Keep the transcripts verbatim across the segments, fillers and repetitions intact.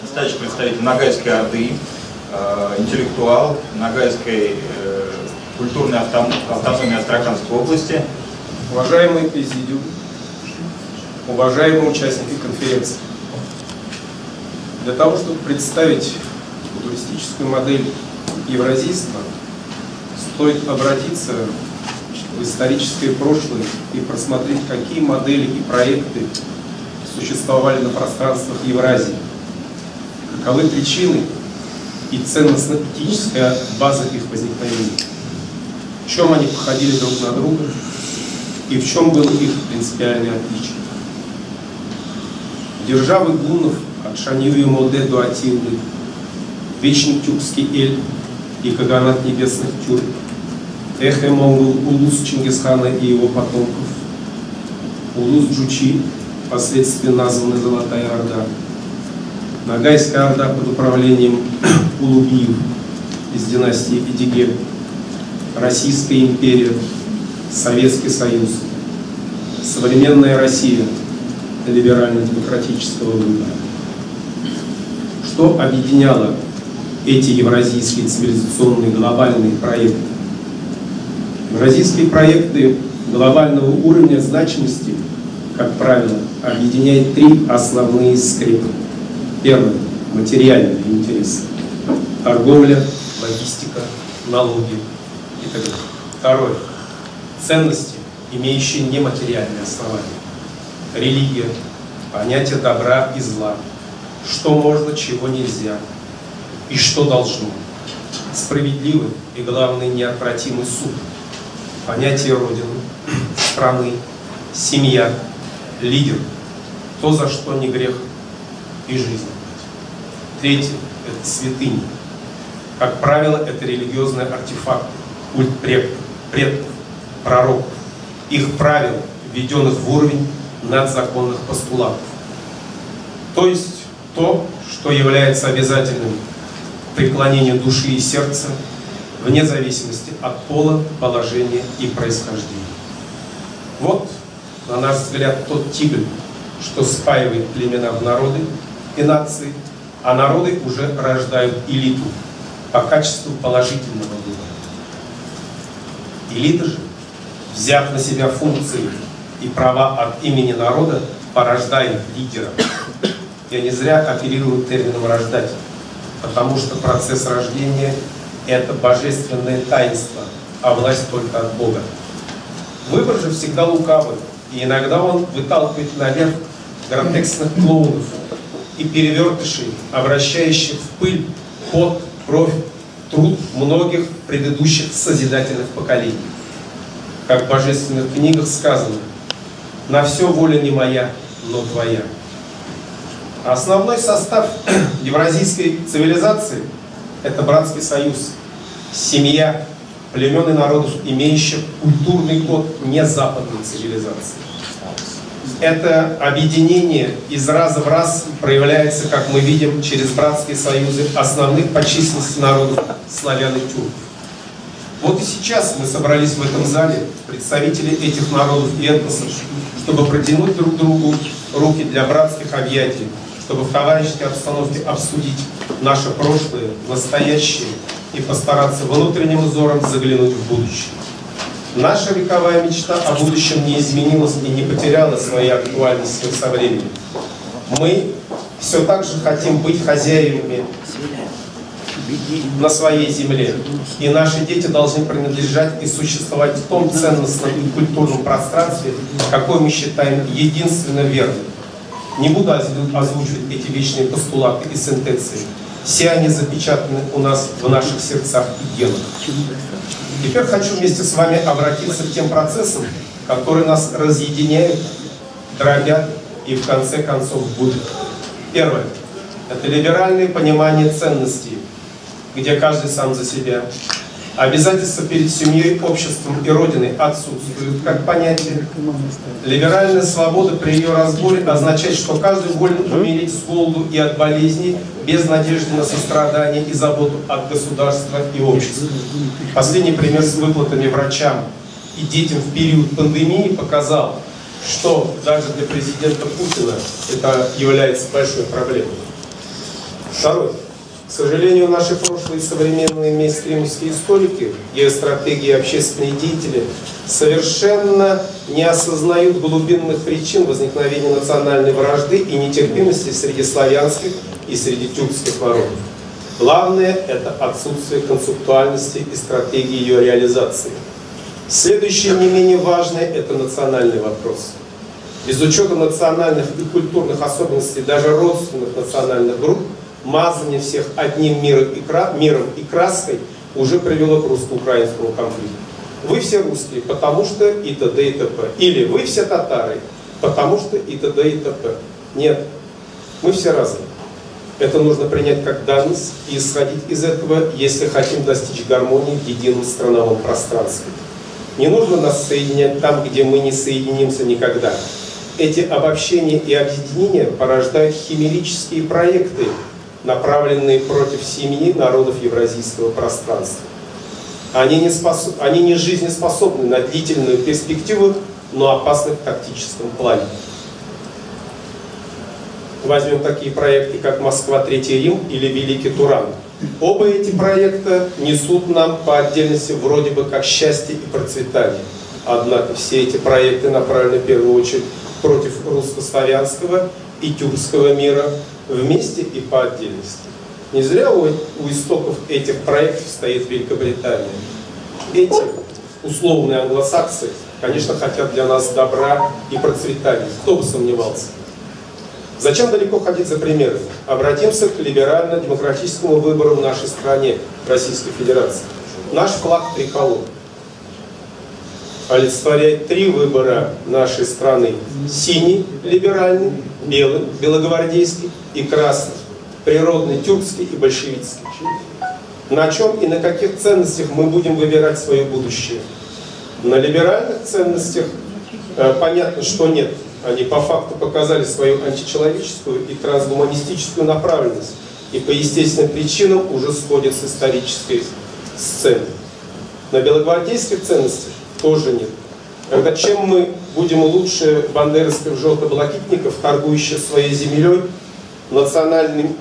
Следующий представитель Ногайской Орды, интеллектуал Ногайской культурной автономии Астраханской области. Уважаемый президиум, уважаемые участники конференции, для того, чтобы представить туристическую модель евразийства, стоит обратиться в историческое прошлое и просмотреть, какие модели и проекты существовали на пространствах Евразии, каковы причины и ценностно-этическая база их возникновения, в чем они походили друг на друга и в чем было их принципиальное отличие. Державы гуннов от Шанью и Моде до Атилды, Вечный Тюркский Эль и Каганат небесных тюрк, Эхе-Монгол, Улус Чингисхана и его потомков, Улус Джучи, впоследствии названный Золотая Орда, Ногайская Орда под управлением Улугиев из династии Эдиге, Российская империя, Советский Союз, современная Россия либерально-демократического выбора. Что объединяло эти евразийские цивилизационные глобальные проекты? Евразийские проекты глобального уровня значимости, как правило, объединяют три основные скрепы. Первое – материальные интересы. Торговля, логистика, налоги и так далее. Второе – ценности, имеющие нематериальные основания. Религия, понятие добра и зла, что можно, чего нельзя и что должно. Справедливый и, главное, неотвратимый суд, понятие родины, страны, семья, лидер, то, за что не грех и жизнь. Третье – это святыни. Как правило, это религиозные артефакты, культ предков, предков, пророков, их правил, введенных в уровень надзаконных постулатов. То есть то, что является обязательным преклонению души и сердца, вне зависимости от пола, положения и происхождения. Вот, на наш взгляд, тот тигр, что спаивает племена в народы и нации, а народы уже рождают элиту по качеству положительного выбора. Элита же, взяв на себя функции и права от имени народа, порождает лидера. Я не зря оперирую термином «рождать», потому что процесс рождения – это божественное таинство, а власть только от Бога. Выбор же всегда лукавый, и иногда он выталкивает наверх гротескных клоунов и перевертышей, обращающих в пыль пот, кровь, труд многих предыдущих созидательных поколений. Как в божественных книгах сказано: «На все воля не моя, но твоя». Основной состав евразийской цивилизации – это братский союз, семья племен и народов, имеющих культурный код не западной цивилизации. Это объединение из раза в раз проявляется, как мы видим, через братские союзы основных по численности народов славян и тюрков. Вот и сейчас мы собрались в этом зале, представители этих народов и этносов, чтобы протянуть друг другу руки для братских объятий, чтобы в товарищеской обстановке обсудить наше прошлое, настоящее и постараться внутренним взором заглянуть в будущее. Наша вековая мечта о будущем не изменилась и не потеряла своей актуальности со временем. Мы все так же хотим быть хозяевами на своей земле, и наши дети должны принадлежать и существовать в том ценностном и культурном пространстве, какой мы считаем единственно верным. Не буду озвучивать эти вечные постулаты и сентенции. Все они запечатаны у нас в наших сердцах и генах. Теперь хочу вместе с вами обратиться к тем процессам, которые нас разъединяют, дробят и в конце концов будут. Первое – это либеральное понимание ценностей, где каждый сам за себя. Обязательства перед семьей, обществом и родиной отсутствуют как понятие. Либеральная свобода при ее разборе означает, что каждый волен умереть с голоду и от болезней, без надежды на сострадание и заботу от государства и общества. Последний пример с выплатами врачам и детям в период пандемии показал, что даже для президента Путина это является большой проблемой. Второе. К сожалению, наши прошлые современные мейнстримовские историки, геостратеги и общественные деятели совершенно не осознают глубинных причин возникновения национальной вражды и нетерпимости среди славянских и среди тюркских народов. Главное – это отсутствие концептуальности и стратегии ее реализации. Следующее, не менее важное, это национальный вопрос. Без учета национальных и культурных особенностей даже родственных национальных групп, мазание всех одним миром и, кра... миром и краской уже привело к русско-украинскому конфликту. Вы все русские, потому что и т.д. и т.п. Или вы все татары, потому что и т.д. и т.п. Нет, мы все разные. Это нужно принять как данность и исходить из этого, если хотим достичь гармонии в едином страновом пространстве. Не нужно нас соединять там, где мы не соединимся никогда. Эти обобщения и объединения порождают химерические проекты, направленные против семьи народов евразийского пространства. Они не, способ... Они не жизнеспособны на длительную перспективу, но опасны в тактическом плане. Возьмем такие проекты, как «Москва, Третий Рим» или «Великий Туран». Оба эти проекта несут нам по отдельности вроде бы как счастье и процветание. Однако все эти проекты направлены в первую очередь против русско-славянского и тюркского мира вместе и по отдельности. Не зря у, у истоков этих проектов стоит Великобритания. Эти условные англосаксы, конечно, хотят для нас добра и процветания. Кто бы сомневался. Зачем далеко ходить за примерами? Обратимся к либерально-демократическому выбору в нашей стране, Российской Федерации. Наш флаг триколор олицетворяет три выбора нашей страны: синий, либеральный, белый, белогвардейский, и красный, природный, тюркский и большевистский. На чем и на каких ценностях мы будем выбирать свое будущее? На либеральных ценностях э, понятно, что нет. Они по факту показали свою античеловеческую и трансгуманистическую направленность, и по естественным причинам уже сходят с исторической сцены. На белогвардейских ценностях тоже нет. Когда чем мы будем лучше бандеровских желтоблакитников, торгующих своей землей, национальными,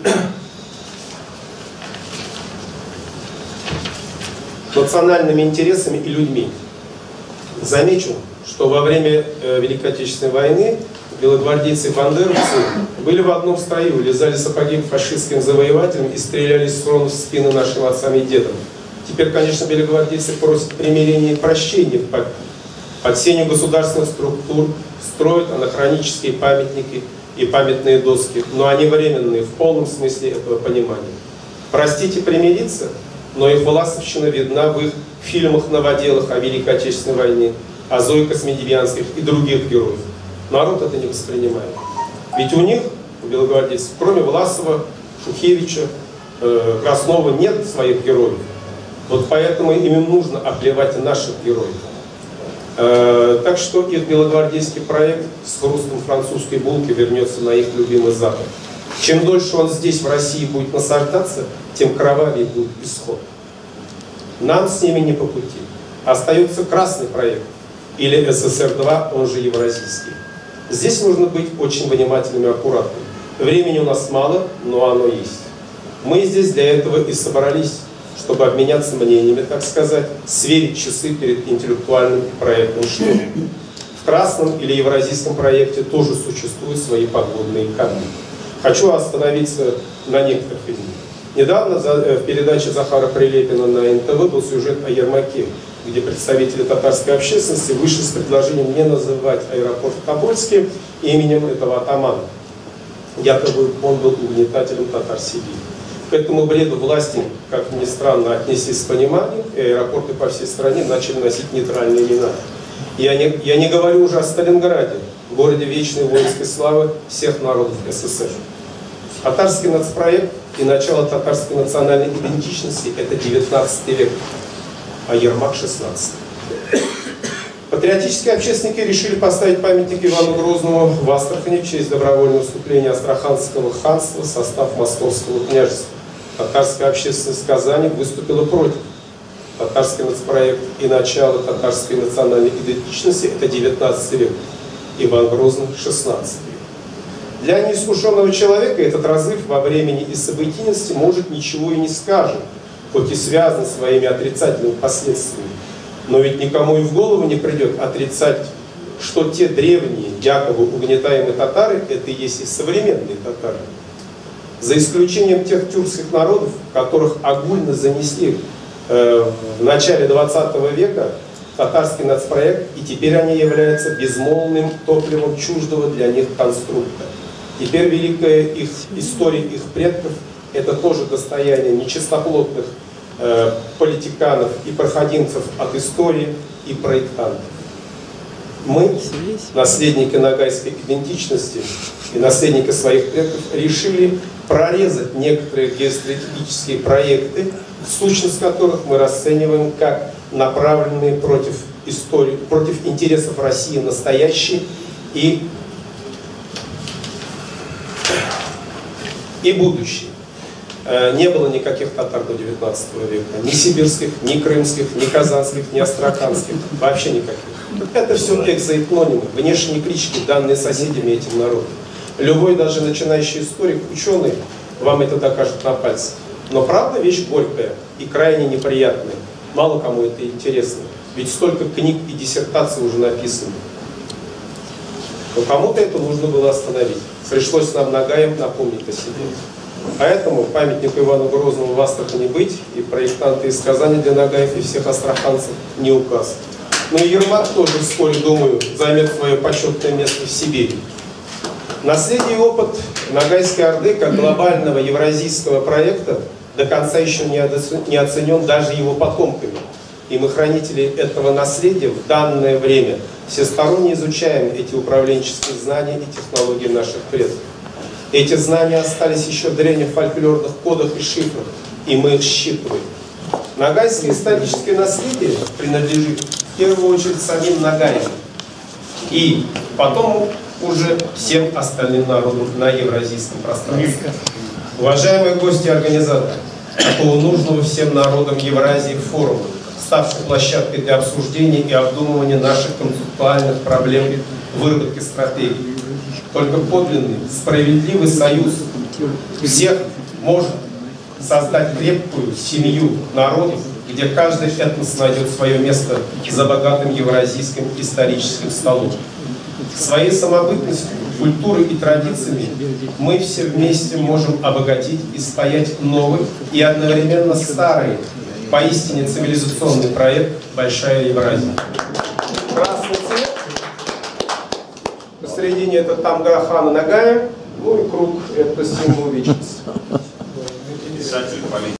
национальными интересами и людьми. Замечу, что во время э, Великой Отечественной войны белогвардейцы-бандеровцы были в одном строю, лизали сапоги фашистским завоевателям и стреляли из фронта в спины нашим отцам и дедам. Теперь, конечно, белогвардейцы просят примирения и прощения под, под сенью государственных структур, строят анахронические памятники и памятные доски, но они временные в полном смысле этого понимания. Простите, примириться, но их властовщина видна в их фильмах-новоделах о Великой Отечественной войне, о Зое Космодемьянских и других героев. Народ это не воспринимает. Ведь у них, у белогвардейцев, кроме Власова, Шухевича, э, Краснова, нет своих героев. Вот поэтому им нужно оплевать и наших героев. Э, так что их белогвардейский проект с хрустом французской булки вернется на их любимый Запад. Чем дольше он здесь, в России, будет насаждаться, тем кровавее будет исход. Нам с ними не по пути. Остается красный проект, или эс эс эр два, он же евразийский. Здесь нужно быть очень внимательными и аккуратными. Времени у нас мало, но оно есть. Мы здесь для этого и собрались, чтобы обменяться мнениями, так сказать, сверить часы перед интеллектуальным проектом штурмом. В красном или евразийском проекте тоже существуют свои подводные камни. Хочу остановиться на некоторых из них. Недавно в передаче Захара Прилепина на эн тэ вэ был сюжет о Ермаке, где представители татарской общественности вышли с предложением не называть аэропорт Тобольский именем этого атамана. Якобы он был угнетателем Татар-Сибири. К этому бреду власти, как ни странно, отнеслись с пониманием, и аэропорты по всей стране начали носить нейтральные имена. Я не, я не говорю уже о Сталинграде, городе вечной воинской славы всех народов эс эс эр. Татарский нацпроект и начало татарской национальной идентичности – это девятнадцатый век, а Ермак – шестнадцатый. Патриотические общественники решили поставить памятник Ивану Грозному в Астрахани в честь добровольного вступления Астраханского ханства в состав Московского княжества. Татарская общественность в Казани выступила против. Татарский нацпроект и начало татарской национальной идентичности – это девятнадцатый век, Иван Грозный – шестнадцатый век. Для неискушенного человека этот разрыв во времени и событийности может ничего и не скажет, хоть и связан своими отрицательными последствиями. Но ведь никому и в голову не придет отрицать, что те древние, якобы угнетаемые татары, это и есть и современные татары. За исключением тех тюркских народов, которых огульно занесли э, в начале двадцатого века татарский нацпроект, и теперь они являются безмолвным топливом чуждого для них конструкта. Теперь великая их история их предков – это тоже достояние нечистоплотных э, политиканов и проходимцев от истории и проектантов. Мы, наследники ногайской идентичности и наследники своих предков, решили прорезать некоторые геостратегические проекты, сущность которых мы расцениваем как направленные против истории, против интересов России настоящей и, и будущей. Не было никаких татар до девятнадцатого века, ни сибирских, ни крымских, ни казанских, ни астраханских, вообще никаких. Это все экзоэтнонимы, внешние клички, данные соседями этим народом. Любой, даже начинающий историк, ученый, вам это докажет на пальцах. Но правда вещь горькая и крайне неприятная. Мало кому это интересно. Ведь столько книг и диссертаций уже написано. Но кому-то это нужно было остановить. Пришлось нам Нагаем напомнить о себе. Поэтому памятнику Ивану Грозному в Астрахани быть, и проектанты из Казани для Нагаев и всех астраханцев не указ. Но и Ермак тоже вскоре, думаю, займет свое почетное место в Сибири. Наследие и опыт Ногайской Орды как глобального евразийского проекта до конца еще не оценен даже его потомками. И мы, хранители этого наследия, в данное время всесторонне изучаем эти управленческие знания и технологии наших предков. Эти знания остались еще в древних фольклорных кодах и шифрах, и мы их считываем. Ногайское историческое наследие принадлежит в первую очередь самим Нагаям, и потом уже всем остальным народам на евразийском пространстве. Уважаемые гости и организаторы такого нужного всем народам Евразии форума, ставший площадкой для обсуждения и обдумывания наших концептуальных проблем выработки стратегий. Только подлинный, справедливый союз всех может создать крепкую семью народов, где каждый этнос найдет свое место за богатым евразийским историческим столом. Своей самобытностью, культурой и традициями мы все вместе можем обогатить и спаять новый и одновременно старый, поистине цивилизационный проект «Большая Евразия». Красный цвет, посередине это Тамгара-хана Нагая, ну и круг – это символ вечности.